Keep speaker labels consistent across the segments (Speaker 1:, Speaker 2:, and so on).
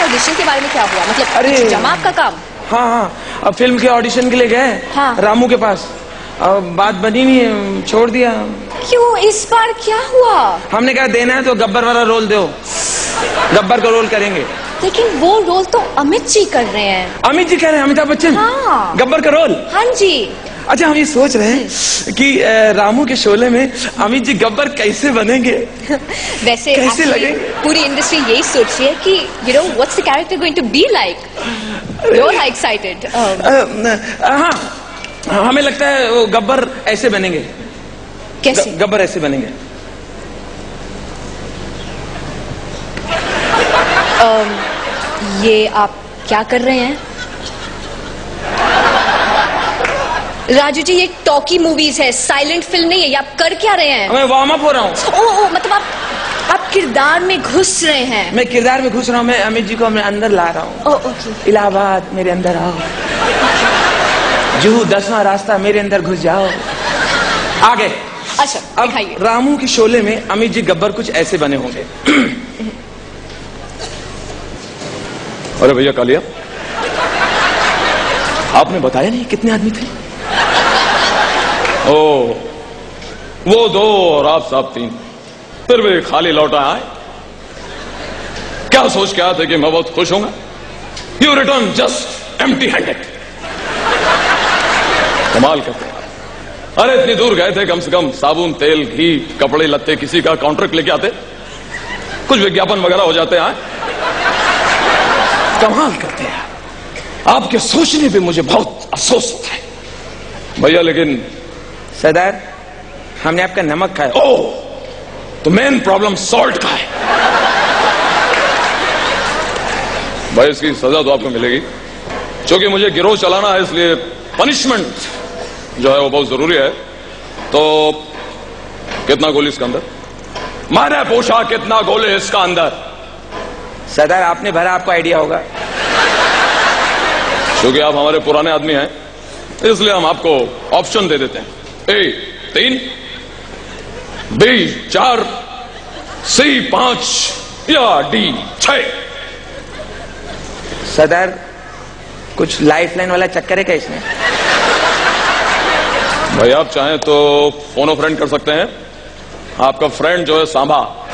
Speaker 1: Audition के बारे में क्या हुआ? मतलब
Speaker 2: अरे
Speaker 1: जमा आपका काम?
Speaker 2: हाँ हाँ, अब फिल्म के ऑडिशन के लिए गए।
Speaker 1: हाँ।
Speaker 2: रामू के पास, अब बात बनी नहीं है, छोड़ दिया।
Speaker 1: क्यों, इस बार क्या हुआ?
Speaker 2: हमने कहा देना है तो गब्बर वाला रोल दो, गब्बर का रोल करेंगे।
Speaker 1: लेकिन वो रोल तो अमित जी कर रहे हैं।
Speaker 2: अमित जी कह रहे हैं, अमिताभ बच्चन?
Speaker 1: हाँ।
Speaker 2: गब्बर का रोल?
Speaker 1: हाँ जी।
Speaker 2: अच्छा, हम ये सोच रहे हैं कि रामू के शोले में अमित जी गब्बर कैसे बनेंगे?
Speaker 1: वैसे
Speaker 2: कैसे लगेंगे?
Speaker 1: पूरी इंडस्ट्री यही सोच रही है कि you know what's the character going to be like. You are excited?
Speaker 2: हाँ, हमें लगता है वो गब्बर ऐसे बनेंगे।
Speaker 1: कैसे?
Speaker 2: गब्बर ऐसे बनेंगे।
Speaker 1: ये आप क्या कर रहे हैं? राजू जी, ये टॉकी मूवीज है, साइलेंट फिल्म नहीं है। ये आप कर क्या रहे हैं?
Speaker 2: मैं वार्म अप हो रहा हूँ।
Speaker 1: ओह, मतलब आप किरदार में घुस रहे हैं।
Speaker 2: मैं किरदार में घुस रहा हूँ, मैं अमित जी को अपने अंदर ला रहा हूँ।
Speaker 1: ओह, ओके।
Speaker 2: इलाहाबाद मेरे अंदर आओ, जुहू 10वां रास्ता मेरे अंदर घुस जाओ। आगे।
Speaker 1: अच्छा,
Speaker 2: अब
Speaker 1: दिखाइए।
Speaker 2: रामू के शोले में अमित जी गब्बर कुछ ऐसे बने होंगे।
Speaker 3: अरे भैया कालिया, आपने बताया नहीं कितने आदमी थे? ओ, वो 2 और आप साहब 3, फिर भी खाली लौटा आए। क्या सोच के आए थे कि मैं बहुत खुश होऊंगा? You return just empty handed. कमाल करते हैं। अरे इतनी दूर गए थे, कम से कम साबुन, तेल, घी, कपड़े लत्ते, किसी का कॉन्ट्रैक्ट लेके आते, कुछ विज्ञापन वगैरह हो जाते हैं।
Speaker 2: कमाल करते हैं आपके सोचने पे मुझे बहुत अफसोस होता है
Speaker 3: भैया। लेकिन
Speaker 2: सरदार, हमने आपका नमक खाया।
Speaker 3: ओह, तो मेन प्रॉब्लम सॉल्ट का है भाई। इसकी सजा तो आपको मिलेगी, क्योंकि मुझे गिरोह चलाना है, इसलिए पनिशमेंट जो है वो बहुत जरूरी है। तो कितना गोली इसका अंदर? मैंने पूछा कितना गोले इसका अंदर?
Speaker 2: सरदार, आपने भरा, आपको आइडिया होगा।
Speaker 3: क्योंकि आप हमारे पुराने आदमी हैं, इसलिए हम आपको ऑप्शन दे देते हैं। ए 3, बी 4, सी 5 या डी 6।
Speaker 2: सरदार, कुछ लाइफ लाइन वाला चक्कर है क्या इसमें?
Speaker 3: भाई आप चाहें तो फोन फ्रेंड कर सकते हैं। आपका फ्रेंड जो है सांबा,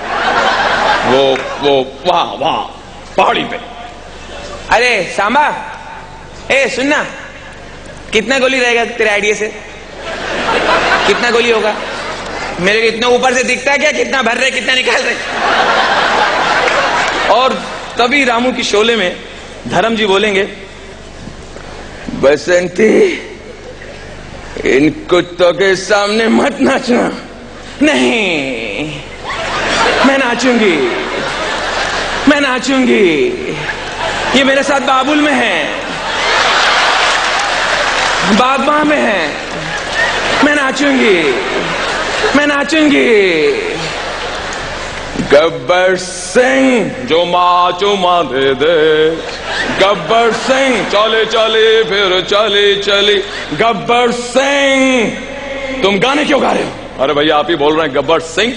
Speaker 3: वो वहां पहाड़ी पे।
Speaker 2: अरे सांबा, ए सुनना, कितना गोली रहेगा तेरे आइडिया से? कितना गोली होगा? मेरे को इतना ऊपर से दिखता है क्या? कितना भर रहे, कितना निकाल रहे? और तभी रामू की शोले में धर्म जी बोलेंगे, बसंती, इन कुत्तों के सामने मत नाचना। नहीं, मैं नाचूंगी, मैं नाचूंगी। ये मेरे साथ बाबुल में है, बागबां में है। मैं नाचूंगी, मैं नाचूंगी।
Speaker 3: गब्बर सिंह जो माचुमा दे दे, गब्बर सिंह चले चले फिर चले चले। गब्बर सिंह, तुम गाने क्यों गा रहे हो? अरे भैया आप ही बोल रहे हैं गब्बर सिंह।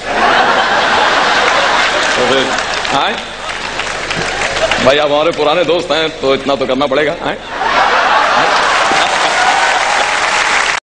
Speaker 3: तो फिर भाई आप हमारे पुराने दोस्त हैं, तो इतना तो करना पड़ेगा।